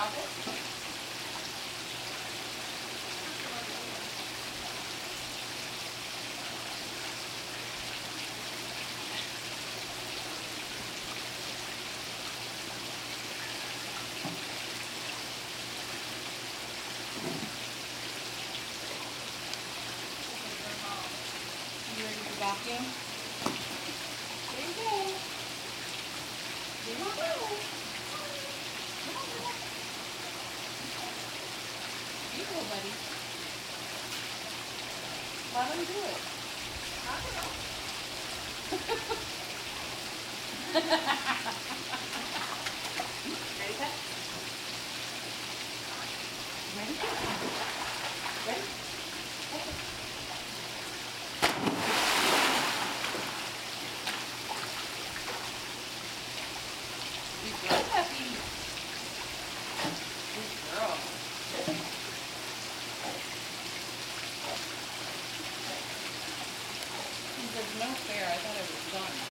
it? You ready to vacuum? There you go. There you go. You go, buddy. Why don't you do it? Ready, Pet? Ready?